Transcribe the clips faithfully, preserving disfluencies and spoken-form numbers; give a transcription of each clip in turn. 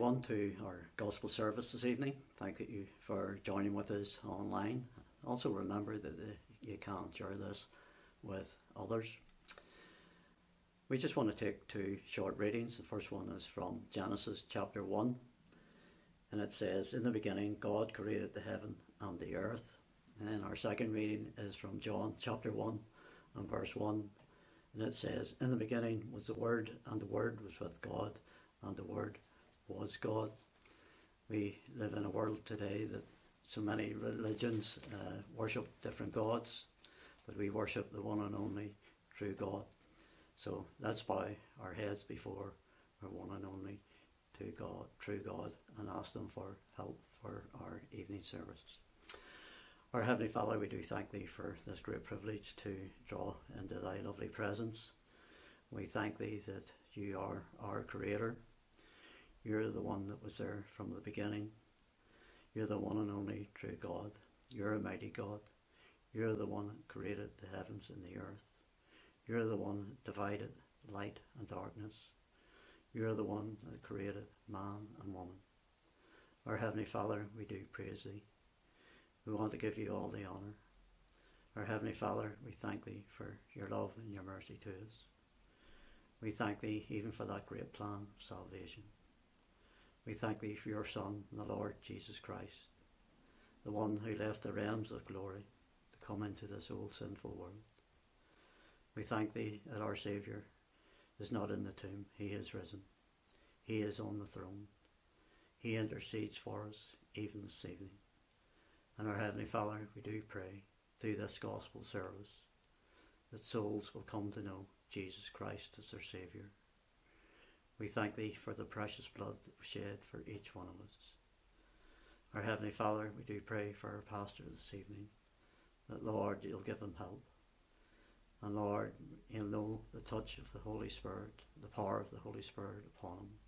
everyone to our gospel service this evening. Thank you for joining with us online. Also remember that you can share this with others. We just want to take two short readings. The first one is from Genesis chapter one, and it says, "In the beginning God created the heaven and the earth." And then our second reading is from John chapter one and verse one, and it says, "In the beginning was the Word, and the Word was with God, and the Word was God." We live in a world today that so many religions uh, worship different gods, but we worship the one and only true God. So let's bow our heads before our one and only to God, true God, and ask them for help for our evening services. Our Heavenly Father, we do thank Thee for this great privilege to draw into Thy lovely presence. We thank Thee that You are our Creator. You're the one that was there from the beginning. You're the one and only true God. You're a mighty God. You're the one that created the heavens and the earth. You're the one that divided light and darkness. You're the one that created man and woman. Our Heavenly Father, we do praise Thee. We want to give You all the honour. Our Heavenly Father, we thank Thee for Your love and Your mercy to us. We thank Thee even for that great plan of salvation. We thank Thee for Your Son, the Lord Jesus Christ, the one who left the realms of glory to come into this old sinful world. We thank Thee that our Saviour is not in the tomb. He is risen. He is on the throne. He intercedes for us even this evening. And our Heavenly Father, we do pray through this gospel service that souls will come to know Jesus Christ as their Saviour. We thank Thee for the precious blood that was shed for each one of us. Our Heavenly Father, we do pray for our pastor this evening, that Lord, You'll give him help. And Lord, He'll know the touch of the Holy Spirit, the power of the Holy Spirit upon him.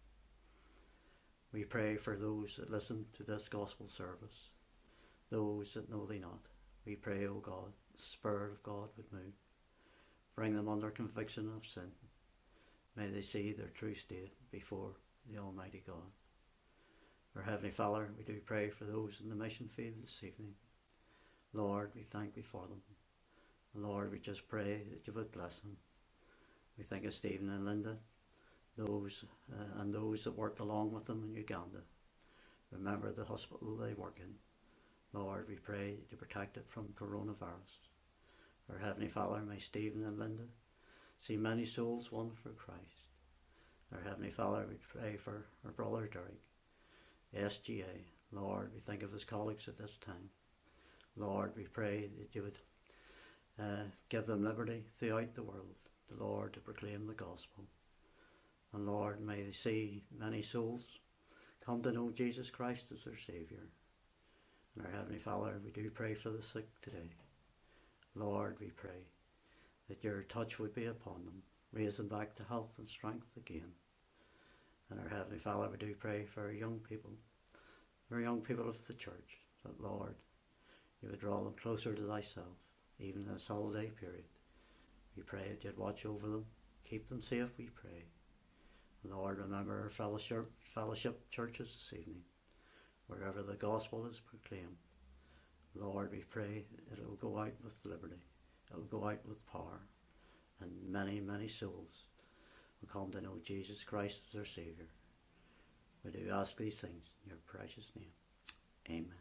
We pray for those that listen to this gospel service, those that know Thee not. We pray, O God, the Spirit of God would move, bring them under conviction of sin. May they see their true state before the Almighty God. Our Heavenly Father, we do pray for those in the mission field this evening. Lord, we thank Thee for them. And Lord, we just pray that You would bless them. We think of Stephen and Linda, those uh, and those that worked along with them in Uganda. Remember the hospital they work in. Lord, we pray that You protect it from coronavirus. Our Heavenly Father, may Stephen and Linda see many souls won for Christ. Our Heavenly Father, we pray for our brother Derek, S G A. Lord, we think of his colleagues at this time. Lord, we pray that You would uh, give them liberty throughout the world, the Lord, to proclaim the gospel. And Lord, may they see many souls come to know Jesus Christ as their Saviour. And our Heavenly Father, we do pray for the sick today. Lord, we pray that Your touch would be upon them, raise them back to health and strength again. And our Heavenly Father, we do pray for our young people, our young people of the church, that Lord, You would draw them closer to Thyself, even in this holiday period. We pray that You'd watch over them, keep them safe, we pray. Lord, remember our fellowship, fellowship churches this evening, wherever the gospel is proclaimed. Lord, we pray that it will go out with liberty, it will go out with power, and many, many souls will come to know Jesus Christ as their Saviour. We do ask these things in Your precious name. Amen.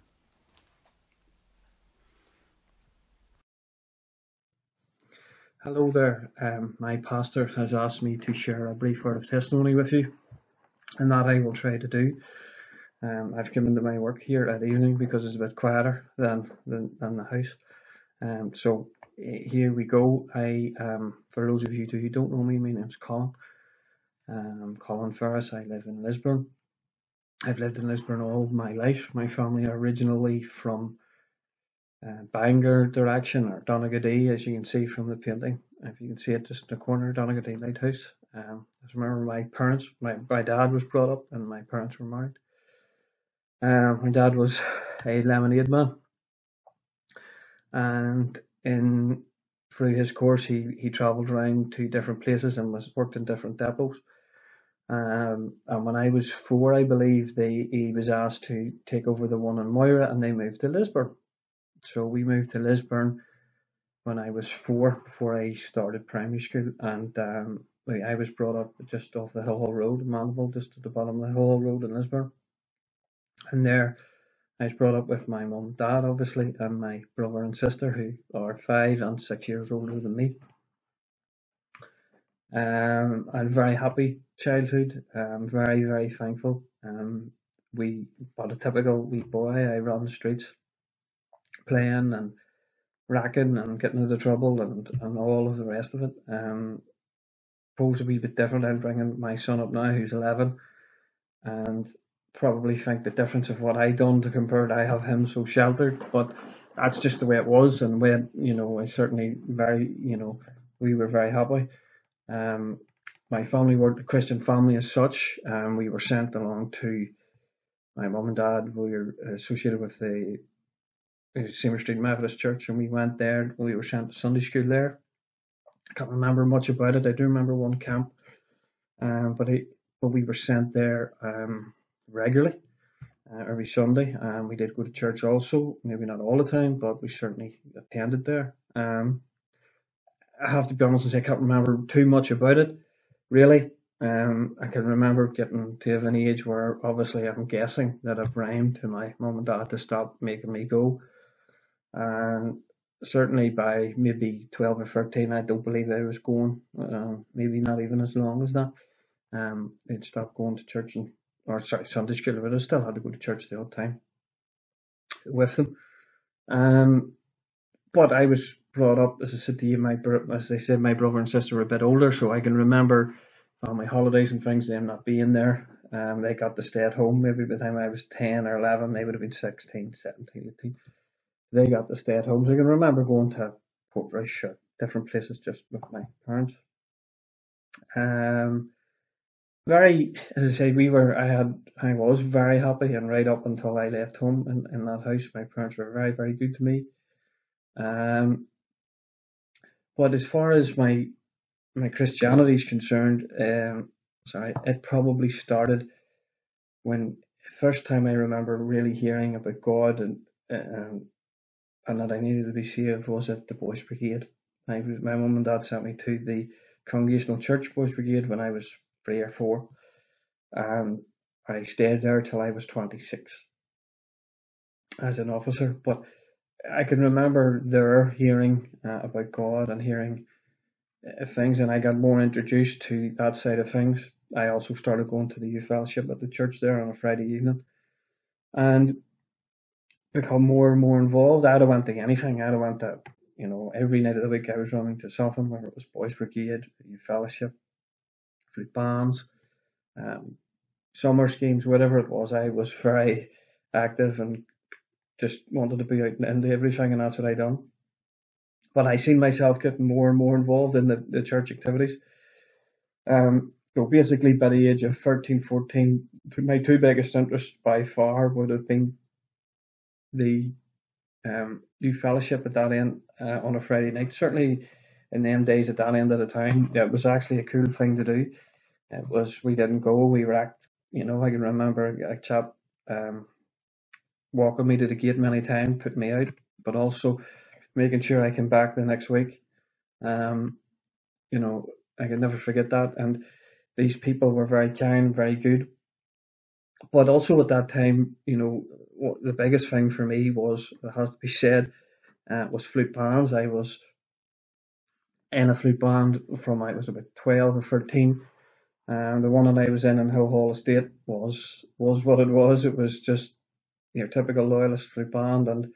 Hello there. Um, my pastor has asked me to share a brief word of testimony with you, and that I will try to do. Um, I've come into my work here at evening because it's a bit quieter than than, than the house. Um, so uh, here we go. I um, for those of you who don't know me, my name's Colin. Um, Colin Ferris. I live in Lisburn. I've lived in Lisburn all of my life. My family are originally from uh, Bangor direction, or Donaghadee, as you can see from the painting. If you can see it just in the corner, Donaghadee Lighthouse. Um, I remember my parents, my, my dad was brought up and my parents were married. Um, my dad was a lemonade man, and in through his course he, he travelled around to different places and was worked in different depots. Um, and when I was four, I believe they he was asked to take over the one in Moira, and they moved to Lisburn. So we moved to Lisburn when I was four, before I started primary school, and um, like, I was brought up just off the Hill Hall Road in Mandeville, just at the bottom of the Hill Hall Road in Lisburn. And there I was brought up with my mum and dad, obviously, and my brother and sister, who are five and six years older than me. Um, I had a very happy childhood. I'm very, very thankful. Um, we, but a typical wee boy, I ran the streets playing and racking and getting into trouble and, and all of the rest of it. Um, suppose a wee bit different. I'm bringing my son up now, who's eleven, and probably think the difference of what I done to compare to I have him so sheltered, but that's just the way it was. And when, you know, I certainly very, you know, we were very happy. Um, my family were a Christian family as such, and we were sent along to my mum and dad. We were associated with the Seymour Street Methodist Church, and we went there. We were sent to Sunday school there. I can't remember much about it. I do remember one camp, um, but I, but we were sent there um, regularly uh, every Sunday, and we did go to church also. Maybe not all the time, but we certainly attended there. Um, I have to be honest and say I can't remember too much about it, really. Um, I can remember getting to an age where obviously I'm guessing that I've rhymed to my mum and dad to stop making me go. And certainly by maybe twelve or thirteen, I don't believe I was going, uh, maybe not even as long as that. Um, I'd stopped going to church and, or sorry, Sunday school, but I still had to go to church the odd time with them. Um, but I was brought up, as I said to you, my as I said, my brother and sister were a bit older, so I can remember on my holidays and things them not being there. Um, they got to stay at home. Maybe by the time I was ten or eleven, they would have been sixteen, seventeen, eighteen. They got to stay at home. So I can remember going to Portrush or different places just with my parents. Um, very, as I say, we were. I had, I was very happy, and right up until I left home in, in that house, my parents were very, very good to me. Um, but as far as my my Christianity is concerned, um, sorry, it probably started when the first time I remember really hearing about God and um, and that I needed to be saved was at the Boys Brigade. My my mum and dad sent me to the Congregational Church Boys Brigade when I was three or four, and I stayed there till I was twenty-six as an officer. But I can remember there hearing uh, about God and hearing uh, things, and I got more introduced to that side of things. I also started going to the youth fellowship at the church there on a Friday evening, and become more and more involved. I'd have went to anything. I'd have went to, you know, every night of the week I was running to something, whether it was Boys Brigade, youth fellowship, flute bands, um, summer schemes, whatever it was. I was very active and just wanted to be out into everything, and that's what I done. But I seen myself getting more and more involved in the, the church activities. Um, so basically, by the age of thirteen, fourteen, my two biggest interests by far would have been the um, youth fellowship at that end uh, on a Friday night. Certainly in them days at that end of the town, it was actually a cool thing to do. It was, we didn't go, we racked, you know, I can remember a chap um, walking me to the gate many times, putting me out, but also making sure I came back the next week. Um, you know, I can never forget that. And these people were very kind, very good. But also at that time, you know, what the biggest thing for me was, it has to be said, uh, was flute bands. I was in a flute band from I was about twelve or thirteen. And the one that I was in in Hill Hall Estate was was what it was. It was just your typical loyalist flute band, and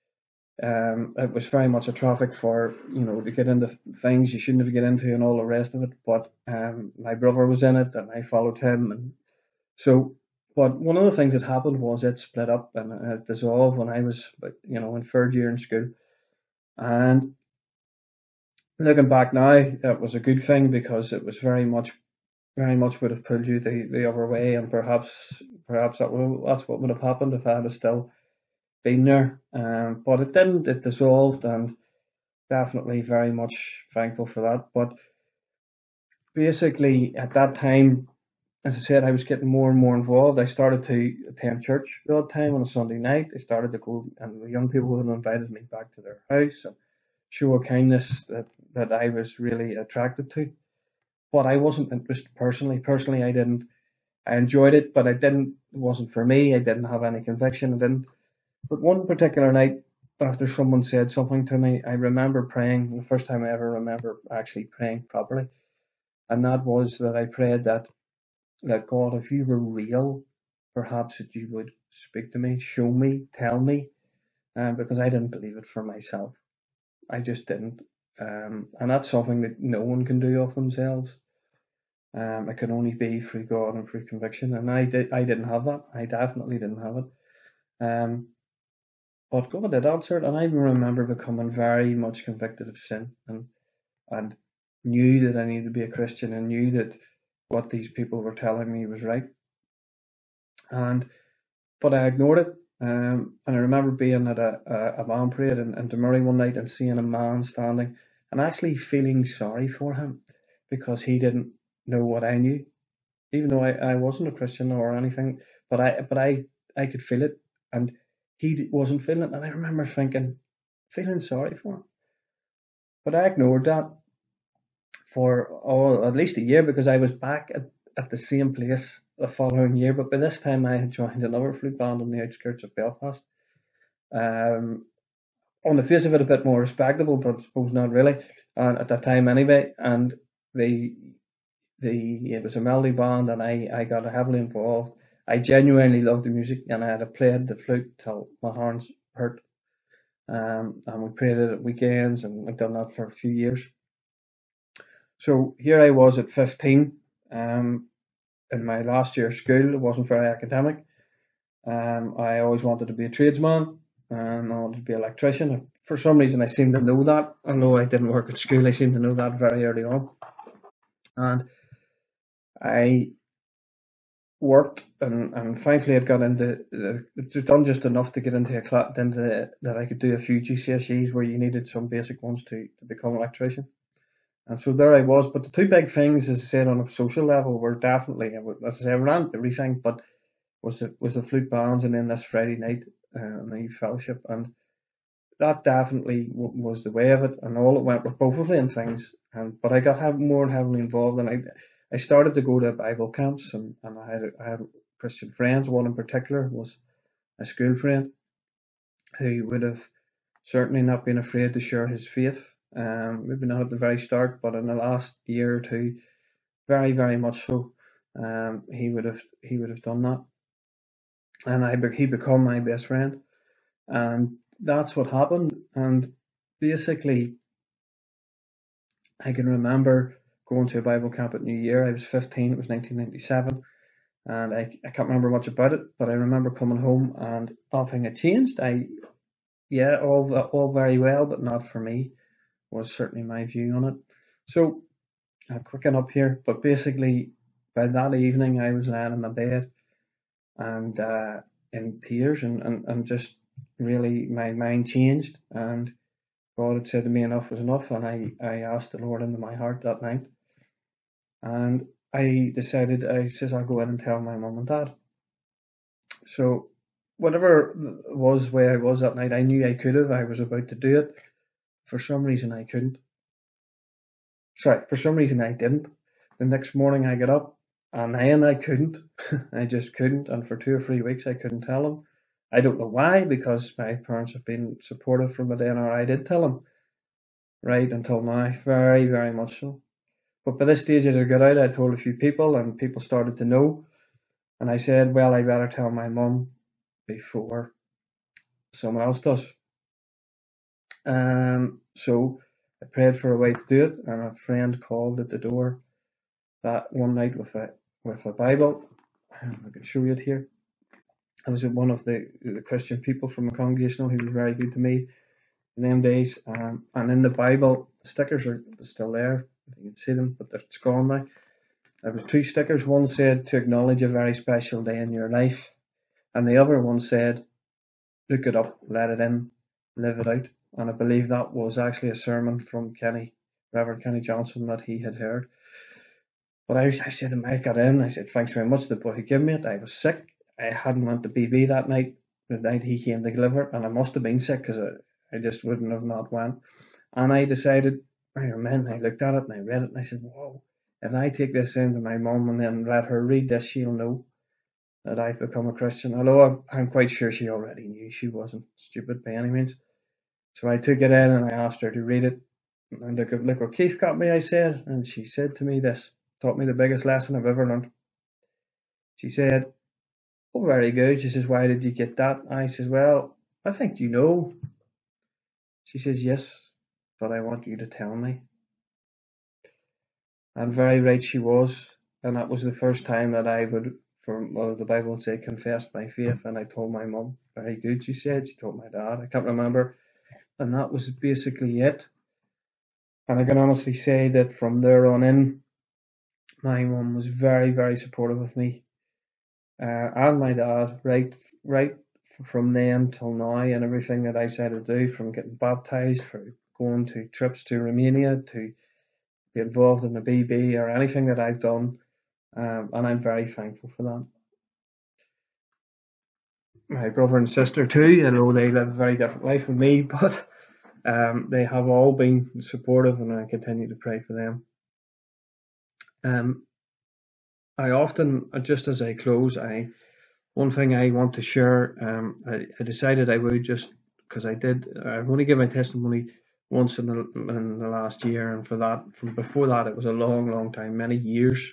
um, it was very much a traffic for, you know, to get into things you shouldn't have get into and all the rest of it. But um, my brother was in it, and I followed him, and so. But one of the things that happened was it split up and it dissolved when I was, you know, in third year in school, and looking back now, that was a good thing because it was very much, very much would have pulled you the, the other way, and perhaps, perhaps that would, that's what would have happened if I had still been there. Um, but it didn't. It dissolved, and definitely very much thankful for that. But basically, at that time, as I said, I was getting more and more involved. I started to attend church the odd time on a Sunday night. I started to go, and the young people had invited me back to their house and show a kindness that, that I was really attracted to. But I wasn't interested personally. Personally, I didn't. I enjoyed it, but I didn't. It wasn't for me. I didn't have any conviction. I didn't. But one particular night, after someone said something to me, I remember praying. The first time I ever remember actually praying properly, and that was that I prayed that that God, if you were real, perhaps that you would speak to me, show me, tell me, um, because I didn't believe it for myself. I just didn't. Um, and that's something that no one can do of themselves. Um, it can only be through God and through conviction. And I did, I didn't have that. I definitely didn't have it. Um, but God did answer it, and I remember becoming very much convicted of sin, and and knew that I needed to be a Christian, and knew that what these people were telling me was right. And but I ignored it. Um, and I remember being at a, a, a band parade in, in Demurray one night and seeing a man standing and actually feeling sorry for him because he didn't know what I knew, even though I, I wasn't a Christian or anything. But I but I, I could feel it, and he wasn't feeling it. And I remember thinking, feeling sorry for him. But I ignored that for oh, at least a year, because I was back at, at the same place the following year. But by this time, I had joined another flute band on the outskirts of Belfast. Um, on the face of it, a bit more respectable, but I suppose not really. And at that time, anyway, and the the it was a melody band, and I I got heavily involved. I genuinely loved the music, and I had played the flute till my hands hurt. Um, and we played it at weekends, and I've done that for a few years. So here I was at fifteen, um, in my last year of school. It wasn't very academic. Um, I always wanted to be a tradesman, and I wanted to be an electrician. For some reason, I seemed to know that. Although I didn't work at school, I seemed to know that very early on. And I worked, and, and thankfully, I got into uh, done just enough to get into a class, into that I could do a few G C S Es where you needed some basic ones to, to become an electrician. And so there I was. But the two big things, as I said, on a social level, were definitely, as I said, I ran everything, but was the, was the flute bands, and then this Friday night, uh, the fellowship. And that definitely w- was the way of it, and all it went with both of them things. And but I got have, more heavily involved, and I I started to go to Bible camps, and, and I had I had Christian friends. One in particular was a school friend who would have certainly not been afraid to share his faith. Um, maybe not at the very start, but in the last year or two, very very much so. Um, he would have he would have done that, and I he become my best friend, and that's what happened. And basically, I can remember going to a Bible camp at New Year. I was fifteen, it was nineteen ninety-seven, and I, I can't remember much about it, but I remember coming home and nothing had changed. I, yeah, all all very well, but not for me, was certainly my view on it. So I'll quicken up here, but basically, by that evening, I was lying in my bed and uh, in tears, and, and, and just really my mind changed, and God had said to me, enough was enough, and I, I asked the Lord into my heart that night. And I decided, I says, I'll go in and tell my mum and dad. So whatever was where I was that night, I knew I could have. I was about to do it. For some reason, I couldn't. Sorry, for some reason, I didn't. The next morning, I got up, and then I couldn't. I just couldn't. And for two or three weeks, I couldn't tell them. I don't know why, because my parents have been supportive from the day, or I did tell them right until now, very, very much so. But by this stage, as I got out, I told a few people, and people started to know. And I said, well, I better tell my mum before someone else does. Um, so I prayed for a way to do it, and a friend called at the door that one night with a with a Bible. I can show you it here. I was one of the, the Christian people from the congregation. He was very good to me in them days. Um, and in the Bible, the stickers are still there. You can see them, but it's gone now. There was two stickers. One said, to acknowledge a very special day in your life. And the other one said, look it up, let it in, live it out. And I believe that was actually a sermon from Kenny, Reverend Kenny Johnson, that he had heard. But I, I said to him, I got in, I said, thanks very much to the boy who gave me it. I was sick. I hadn't went to B B that night, the night he came to deliver it, and I must have been sick because I, I just wouldn't have not went. And I decided, I remember, I looked at it and I read it and I said, whoa, if I take this in to my mum and then let her read this, she'll know that I've become a Christian. Although I'm, I'm quite sure she already knew. She wasn't stupid by any means. So I took it in and I asked her to read it. And look, look what Keith got me, I said. And she said to me this, taught me the biggest lesson I've ever learned. She said, oh, very good. She says, why did you get that? I says, well, I think you know. She says, yes, but I want you to tell me. And very right she was. And that was the first time that I would, from well, the Bible would say, confessed my faith. And I told my mum, very good, she said. She told my dad, I can't remember. And that was basically it. And I can honestly say that from there on in, my mum was very, very supportive of me. Uh, and my dad, right, right from then till now, and everything that I decided to do, from getting baptised, for going to trips to Romania, to be involved in the B B or anything that I've done, um, and I'm very thankful for that. My brother and sister too, although they live a very different life than me, but um, they have all been supportive, and I continue to pray for them. Um, I often, just as I close, I one thing I want to share. Um, I, I decided I would, just because I did. I've only given my testimony once in the in the last year, and for that, from before that, it was a long, long time, many years.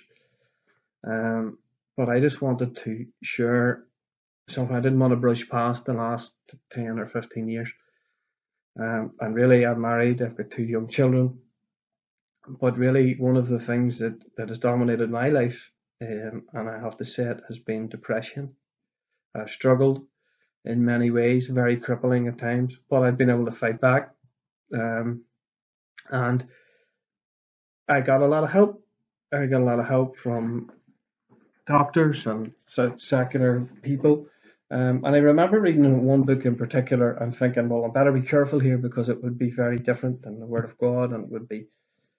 Um, but I just wanted to share something. I didn't want to brush past the last ten or fifteen years. Um, and really, I'm married. I've got two young children. But really, one of the things that, that has dominated my life, um, and I have to say it, has been depression. I've struggled in many ways, very crippling at times, but I've been able to fight back. Um, and I got a lot of help. I got a lot of help from doctors and secular people. Um, and I remember reading one book in particular and thinking, well, I better be careful here because it would be very different than the Word of God, and it would be.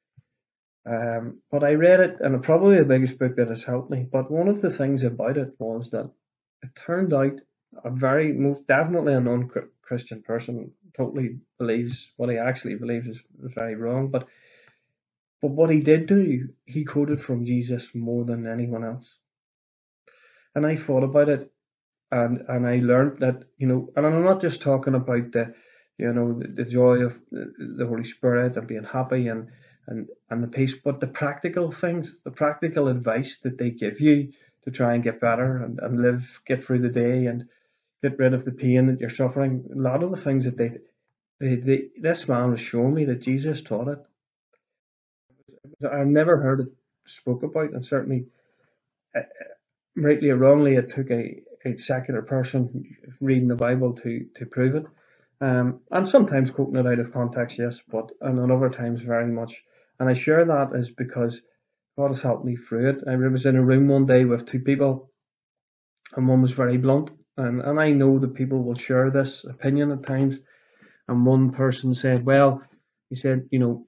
Um, but I read it, and probably the biggest book that has helped me. But one of the things about it was that it turned out a very, most definitely a non-Christian person totally believes what he actually believes is very wrong. But but what he did do, he quoted from Jesus more than anyone else. And I thought about it, and and I learned that, you know, and I'm not just talking about the, you know, the, the joy of the, the Holy Spirit and being happy and and and the peace, but the practical things, the practical advice that they give you to try and get better and, and live, get through the day and get rid of the pain that you're suffering. A lot of the things that they, they, they this man was showing me that Jesus taught it. I've never heard it spoke about, and certainly, uh, rightly or wrongly, it took a, a secular person reading the Bible to, to prove it. Um, and sometimes quoting it out of context, yes, but and on other times very much. And I share that is because God has helped me through it. I was in a room one day with two people, and one was very blunt, and, and I know that people will share this opinion at times. And one person said, well, he said, you know,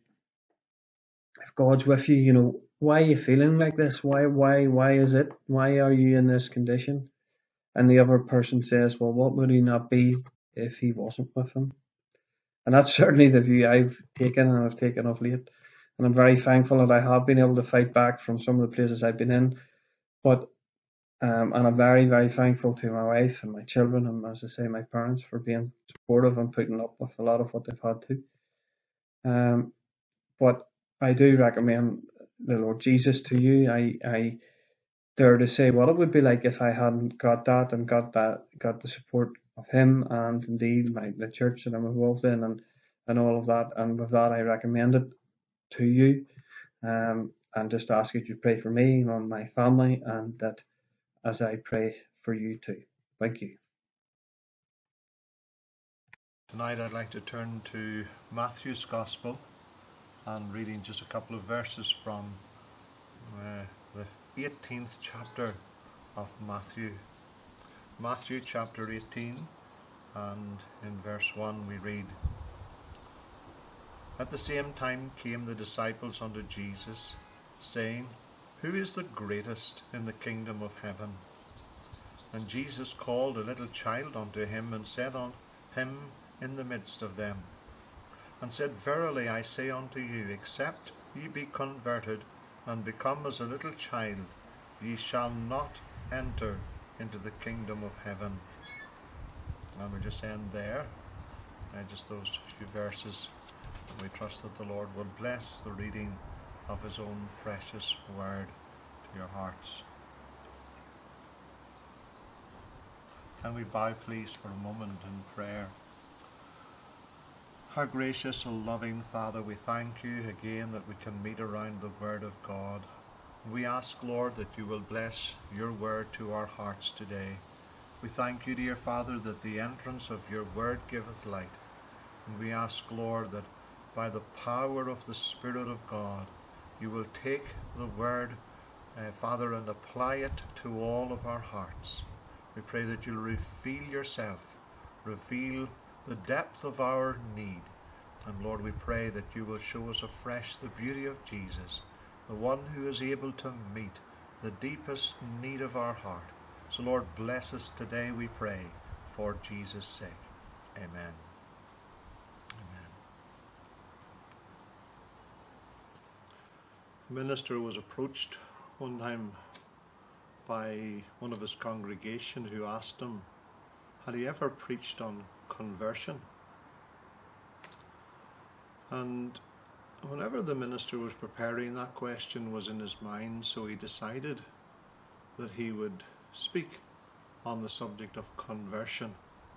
if God's with you, you know, why are you feeling like this? Why, why, why is it? Why are you in this condition? And the other person says, well, what would he not be if he wasn't with him? And that's certainly the view I've taken and I've taken of late. And I'm very thankful that I have been able to fight back from some of the places I've been in. But um, and I'm very, very thankful to my wife and my children and, as I say, my parents for being supportive and putting up with a lot of what they've had to. Um, but I do recommend the Lord Jesus to you. I, I dare to say what it would be like if I hadn't got that and got that, got the support of Him and indeed my the church that I'm involved in and, and all of that. And with that, I recommend it to you. Um, and just ask you to pray for me and my family, and that as I pray for you too. Thank you. Tonight I'd like to turn to Matthew's Gospel and reading just a couple of verses from uh, the eighteenth chapter of Matthew. Matthew chapter eighteen, and in verse one we read, At the same time came the disciples unto Jesus, saying, who is the greatest in the kingdom of heaven? And Jesus called a little child unto him, and said unto him in the midst of them, and said, Verily I say unto you, except ye be converted, and become as a little child, ye shall not enter into the kingdom of heaven. And we just end there, uh, just those few verses. And we trust that the Lord will bless the reading of his own precious word to your hearts. Can we bow please for a moment in prayer? Our gracious and loving Father, we thank you again that we can meet around the word of God. We ask, Lord, that you will bless your word to our hearts today. We thank you, dear Father, that the entrance of your word giveth light. And we ask, Lord, that by the power of the Spirit of God, you will take the word, uh, Father, and apply it to all of our hearts. We pray that you'll reveal yourself, reveal the depth of our need. And Lord, we pray that you will show us afresh the beauty of Jesus, the one who is able to meet the deepest need of our heart. So Lord, bless us today, we pray, for Jesus' sake. Amen. Amen. The minister was approached one time by one of his congregation who asked him, had he ever preached on conversion? And whenever the minister was preparing, that question was in his mind, so he decided that he would speak on the subject of conversion.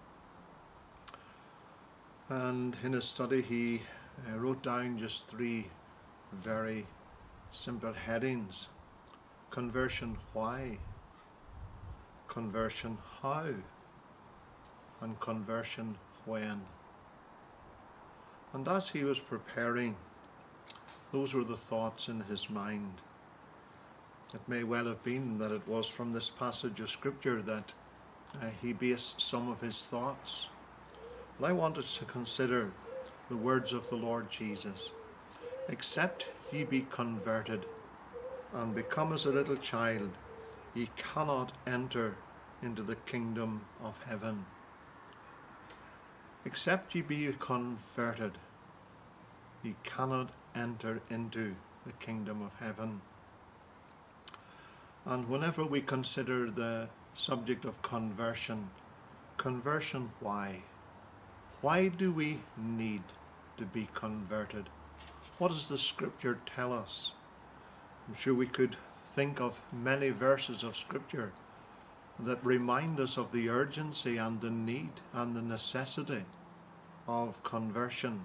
And in his study he uh, wrote down just three very simple headings. Conversion why, conversion how, and conversion when. And as he was preparing, those were the thoughts in his mind. It may well have been that it was from this passage of Scripture that uh, he based some of his thoughts. But I wanted to consider the words of the Lord Jesus. Except ye be converted and become as a little child, ye cannot enter into the kingdom of heaven. Except ye be converted, ye cannot enter into the kingdom of heaven. And whenever we consider the subject of conversion, conversion why? Why do we need to be converted? What does the Scripture tell us? I'm sure we could think of many verses of Scripture that remind us of the urgency and the need and the necessity of conversion.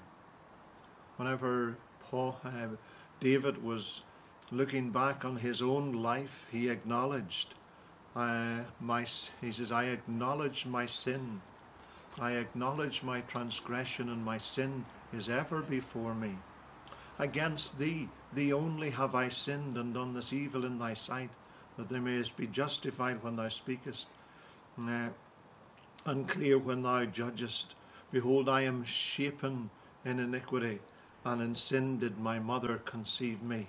Whenever Paul, uh, David was looking back on his own life, he acknowledged, uh, my, he says, I acknowledge my sin. I acknowledge my transgression, and my sin is ever before me. Against thee, thee only have I sinned and done this evil in thy sight, that thou mayest be justified when thou speakest, uh, and clear when thou judgest. Behold, I am shapen in iniquity, and in sin did my mother conceive me.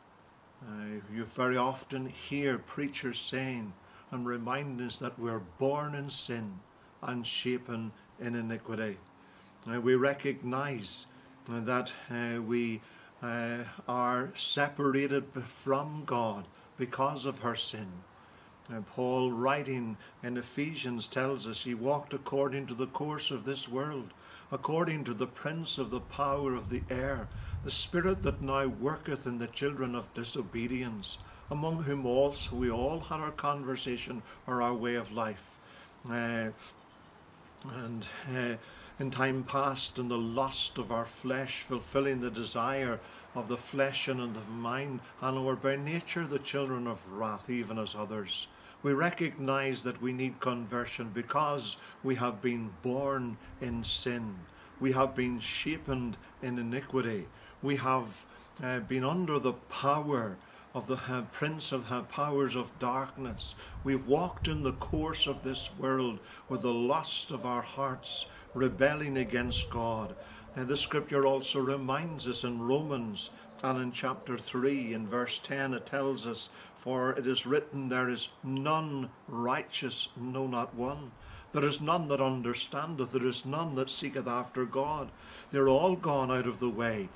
Uh, you very often hear preachers saying and remind us that we're born in sin and shapen in iniquity. Uh, we recognize uh, that uh, we uh, are separated from God because of her sin. And Paul, writing in Ephesians, tells us he walked according to the course of this world, according to the prince of the power of the air, the spirit that now worketh in the children of disobedience, among whom also we all had our conversation or our way of life. Uh, and uh, in time past, in the lust of our flesh, fulfilling the desire of the flesh and of the mind, and were by nature the children of wrath, even as others. We recognize that we need conversion because we have been born in sin. We have been shapen in iniquity. We have uh, been under the power of the uh, prince of the powers of darkness. We've walked in the course of this world with the lust of our hearts, rebelling against God. And the Scripture also reminds us in Romans And in chapter three, in verse ten, it tells us, "For it is written, there is none righteous, no, not one. There is none that understandeth, there is none that seeketh after God. They are all gone out of the way,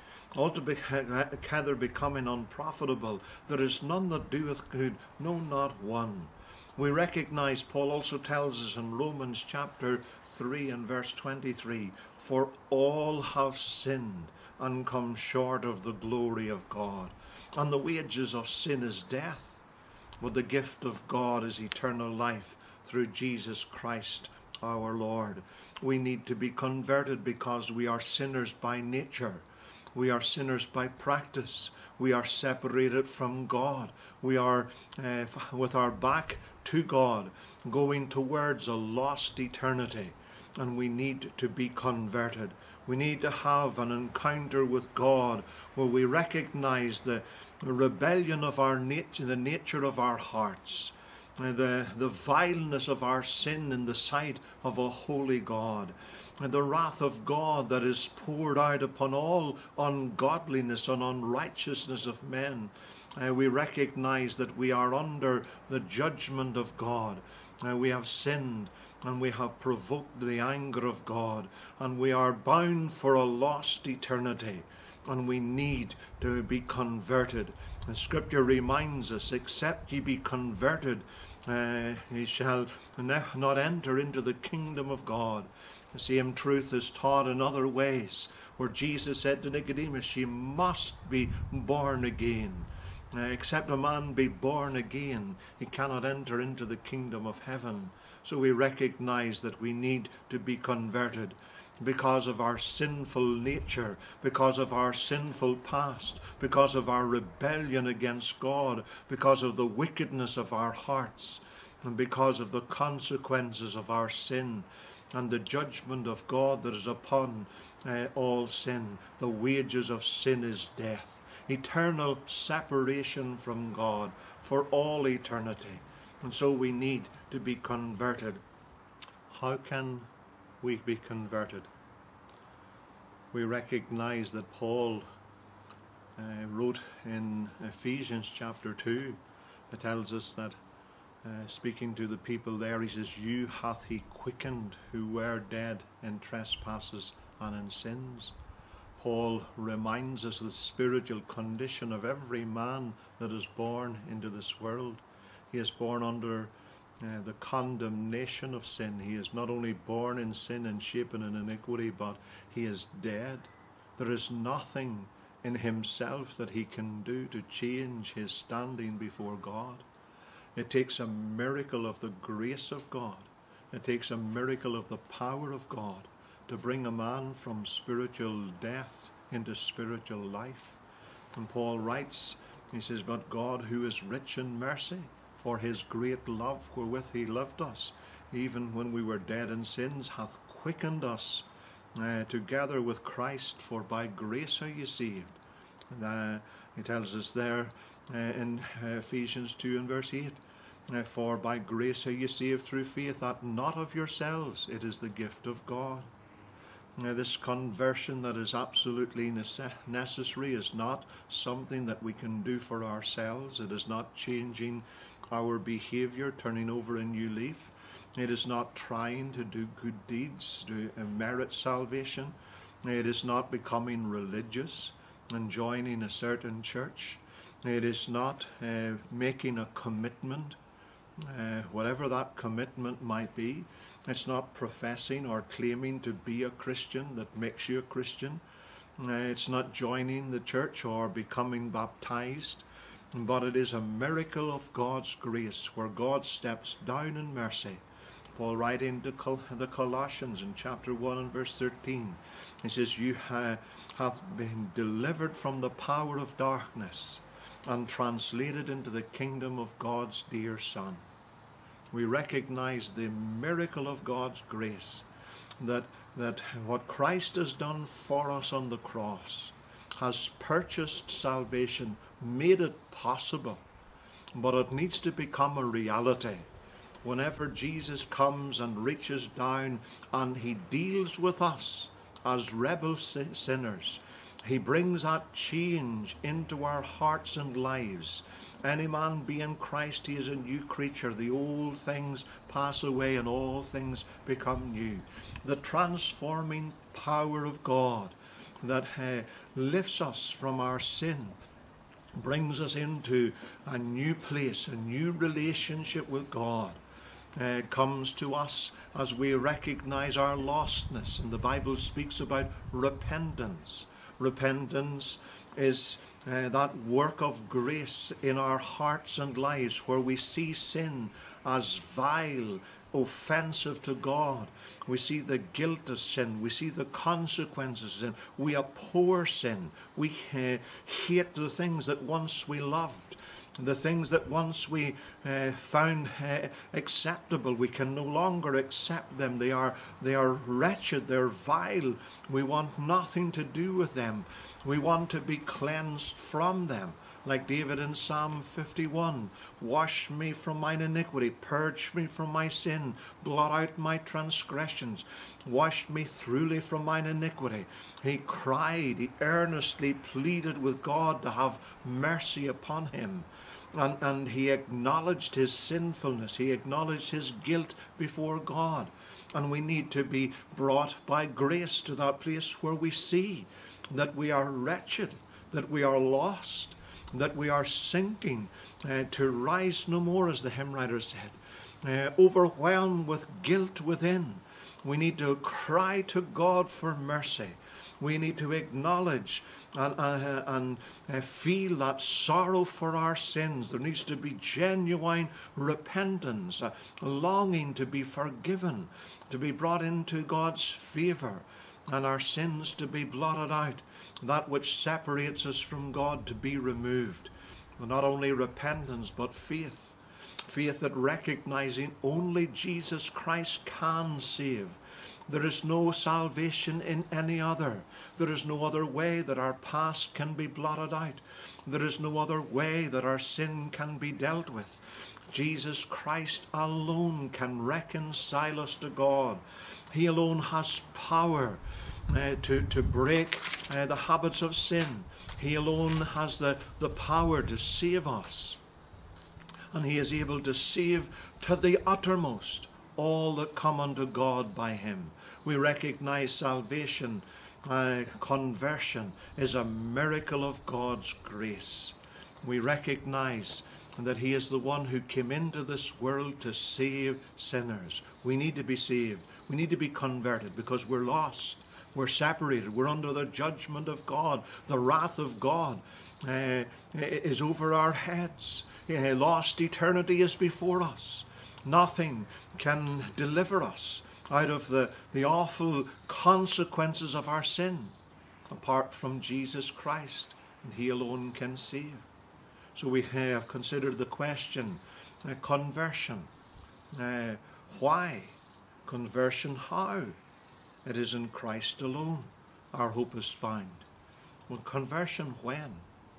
altogether becoming unprofitable. There is none that doeth good, no, not one." We recognize, Paul also tells us in Romans chapter three and verse twenty-three, "For all have sinned and come short of the glory of God. And the wages of sin is death, but the gift of God is eternal life through Jesus Christ our Lord." We need to be converted because we are sinners by nature. We are sinners by practice. We are separated from God. We are uh, with our back to God, going towards a lost eternity. And we need to be converted. We need to have an encounter with God where we recognize the rebellion of our nature, the nature of our hearts, the, the vileness of our sin in the sight of a holy God, and the wrath of God that is poured out upon all ungodliness and unrighteousness of men. Uh, we recognize that we are under the judgment of God. Uh, we have sinned and we have provoked the anger of God, and we are bound for a lost eternity, and we need to be converted. And Scripture reminds us, "Except ye be converted, uh, ye shall not enter into the kingdom of God." The same truth is taught in other ways, where Jesus said to Nicodemus, "Ye must be born again. Uh, except a man be born again, he cannot enter into the kingdom of heaven." So we recognize that we need to be converted because of our sinful nature, because of our sinful past, because of our rebellion against God, because of the wickedness of our hearts, and because of the consequences of our sin and the judgment of God that is upon uh, all sin. The wages of sin is death, eternal separation from God for all eternity. And so we need to be converted. How can we be converted? We recognize that Paul uh, wrote in Ephesians chapter two. It tells us that, uh, speaking to the people there, he says, "You hath he quickened who were dead in trespasses and in sins." Paul reminds us of the spiritual condition of every man that is born into this world. He is born under uh, the condemnation of sin. He is not only born in sin and shapen in iniquity, but he is dead. There is nothing in himself that he can do to change his standing before God. It takes a miracle of the grace of God. It takes a miracle of the power of God to bring a man from spiritual death into spiritual life. And Paul writes, he says, "But God, who is rich in mercy, for his great love wherewith he loved us, even when we were dead in sins, hath quickened us uh, together with Christ, for by grace are ye saved." And, uh, he tells us there uh, in Ephesians two and verse eight, uh, "For by grace are ye saved through faith, that not of yourselves, it is the gift of God." Now, this conversion that is absolutely necessary is not something that we can do for ourselves. It is not changing our behavior, turning over a new leaf. It is not trying to do good deeds to merit salvation. It is not becoming religious and joining a certain church. It is not uh, making a commitment, uh, whatever that commitment might be. It's not professing or claiming to be a Christian that makes you a Christian. Uh, it's not joining the church or becoming baptized. But it is a miracle of God's grace where God steps down in mercy. Paul writing to Col- the Colossians in chapter one and verse thirteen, he says, "You ha- hath been delivered from the power of darkness and translated into the kingdom of God's dear Son." We recognize the miracle of God's grace, that, that what Christ has done for us on the cross has purchased salvation, made it possible, but it needs to become a reality. Whenever Jesus comes and reaches down and he deals with us as rebel sinners, He brings that change into our hearts and lives. Any man be in Christ, he is a new creature. The old things pass away and all things become new. The transforming power of God that uh, lifts us from our sin, brings us into a new place, a new relationship with God, uh, comes to us as we recognize our lostness. And the Bible speaks about repentance. Repentance is uh, that work of grace in our hearts and lives where we see sin as vile, offensive to God. We see the guilt of sin. We see the consequences of sin. We abhor sin. We uh, hate the things that once we loved. The things that once we uh, found uh, acceptable, we can no longer accept them. They are, they are wretched. They're vile. We want nothing to do with them. We want to be cleansed from them. Like David in Psalm fifty-one, wash me from mine iniquity, purge me from my sin, blot out my transgressions, wash me thoroughly from mine iniquity. He cried, he earnestly pleaded with God to have mercy upon him. And, and he acknowledged his sinfulness, he acknowledged his guilt before God. And we need to be brought by grace to that place where we see that we are wretched, that we are lost, that we are sinking, uh, to rise no more, as the hymn writer said, uh, overwhelmed with guilt within. We need to cry to God for mercy. We need to acknowledge and, uh, and uh, feel that sorrow for our sins. There needs to be genuine repentance, a longing to be forgiven, to be brought into God's favour, and our sins to be blotted out, that which separates us from God to be removed. And not only repentance, but faith. Faith that recognizing only Jesus Christ can save. There is no salvation in any other. There is no other way that our past can be blotted out. There is no other way that our sin can be dealt with. Jesus Christ alone can reconcile us to God. He alone has power uh, to, to break uh, the habits of sin. He alone has the, the power to save us. And he is able to save to the uttermost all that come unto God by him. We recognize salvation, uh, conversion, is a miracle of God's grace. We recognize that he is the one who came into this world to save sinners. We need to be saved. We need to be converted because we're lost. We're separated. We're under the judgment of God. The wrath of God uh, is over our heads. Uh, lost eternity is before us. Nothing can deliver us out of the, the awful consequences of our sin apart from Jesus Christ, and he alone can save. So we have considered the question, uh, conversion. Uh, why? Conversion, how? It is in Christ alone our hope is found. Well, conversion when?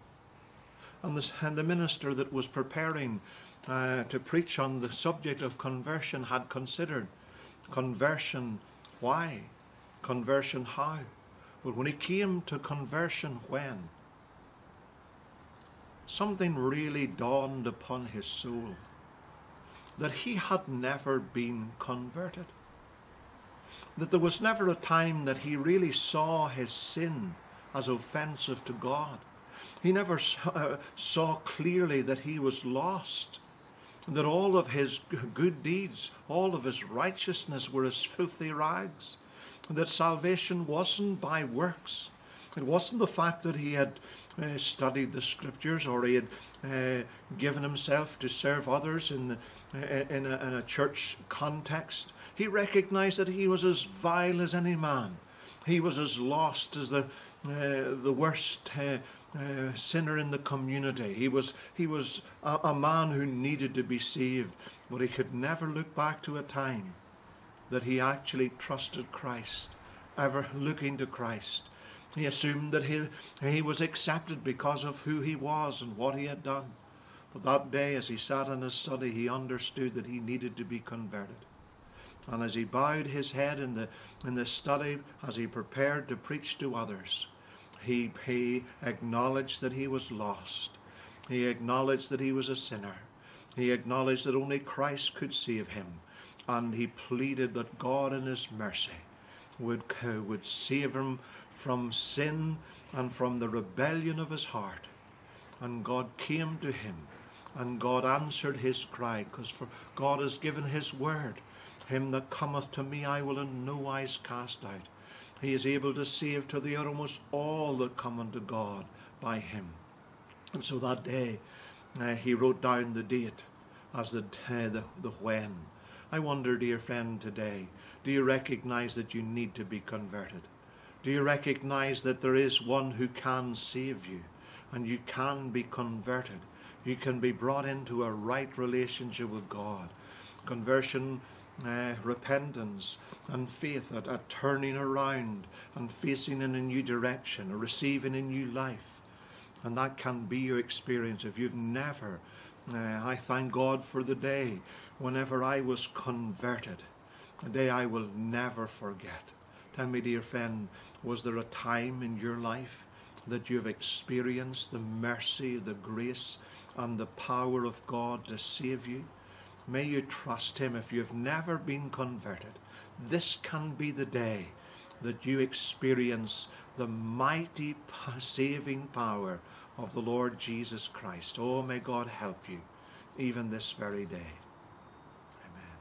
And, this, and the minister that was preparing uh, to preach on the subject of conversion had considered conversion why? Conversion how? Well, when he came to conversion when? Something really dawned upon his soul, that he had never been converted. That there was never a time that he really saw his sin as offensive to God. He never saw, uh, saw clearly that he was lost, that all of his good deeds, all of his righteousness were as filthy rags, that salvation wasn't by works. It wasn't the fact that he had uh, studied the scriptures or he had uh, given himself to serve others in, the, uh, in, a, in a church context. He recognized that he was as vile as any man. He was as lost as the, uh, the worst uh, uh, sinner in the community. He was, he was a, a man who needed to be saved, but he could never look back to a time that he actually trusted Christ, ever looking to Christ. He assumed that he, he was accepted because of who he was and what he had done. But that day, as he sat in his study, he understood that he needed to be converted. And as he bowed his head in the, in the study, as he prepared to preach to others, He, he acknowledged that he was lost. He acknowledged that he was a sinner. He acknowledged that only Christ could save him. And he pleaded that God in his mercy would, uh, would save him from sin and from the rebellion of his heart. And God came to him, and God answered his cry, because for God has given his word. Him that cometh to me I will in no wise cast out. He is able to save to the uttermost all that come unto God by him. And so that day uh, he wrote down the date as the, uh, the, the when. I wonder, dear friend, today, do you recognize that you need to be converted? Do you recognize that there is one who can save you, and you can be converted? You can be brought into a right relationship with God. Conversion, uh, repentance, and faith, a, a turning around and facing in a new direction, a receiving a new life. And that can be your experience if you've never. Uh, I thank God for the day whenever I was converted, a day I will never forget. Tell me, dear friend, was there a time in your life that you have experienced the mercy, the grace, and the power of God to save you? May you trust him. If you've never been converted, this can be the day that you experience the mighty saving power of the Lord Jesus Christ. Oh, may God help you even this very day. Amen.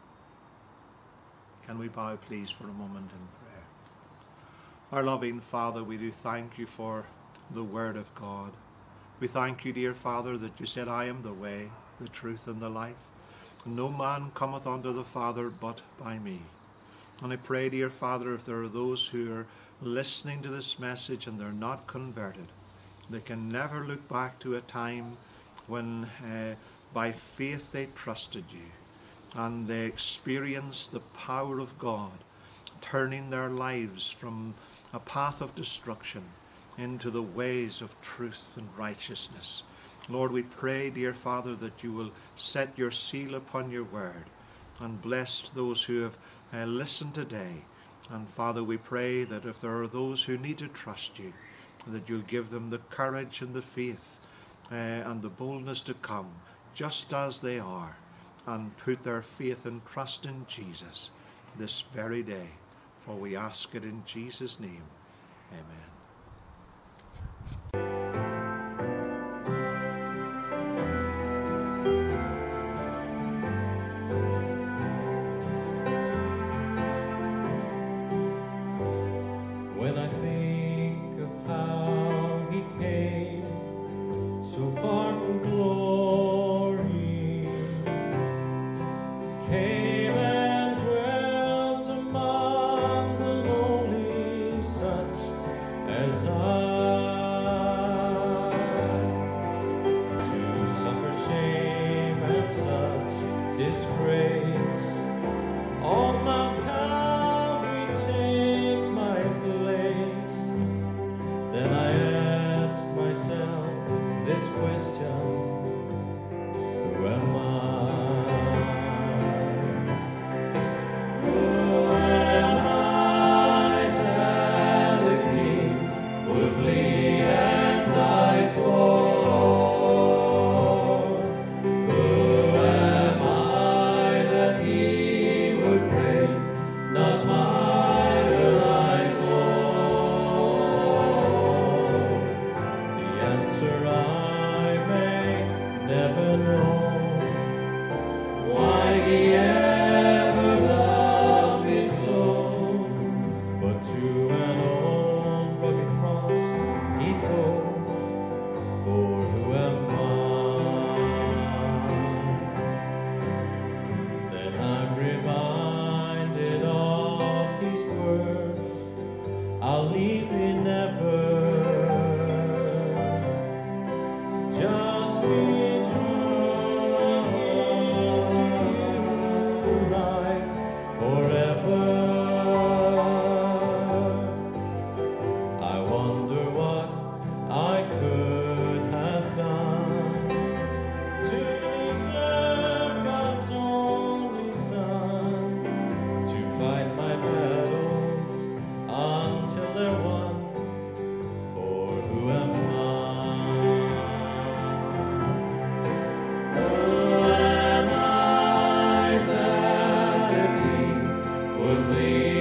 Can we bow, please, for a moment in prayer? Our loving Father, we do thank you for the Word of God. We thank you, dear Father, that you said, I am the way, the truth, and the life. No man cometh unto the Father but by me. And I pray, dear Father, if there are those who are listening to this message and they're not converted, they can never look back to a time when uh, by faith they trusted you and they experienced the power of God turning their lives from a path of destruction into the ways of truth and righteousness. Lord, we pray, dear Father, that you will set your seal upon your word and bless those who have uh, listened today. And Father, we pray that if there are those who need to trust you, that you'll give them the courage and the faith uh, and the boldness to come just as they are and put their faith and trust in Jesus this very day. For we ask it in Jesus' name. Amen. When I think of how he came so far from glory, came and dwelt among the lowly, such as I, to suffer shame and such disgrace on Mount Calvary, take my place. Then I ask myself this question: who am I? Who am I that the King would bleed and die for? Who am I that he would pray, not my will I Lord? The answer I may never know. Why he ever loved me so, but to an old rugged cross he'd go. For who am I? Then I'm reminded of his words, I'll leave thee never. Just be true to life forever. I wonder what I could have done to deserve God's only Son, to fight my battles until they're won. only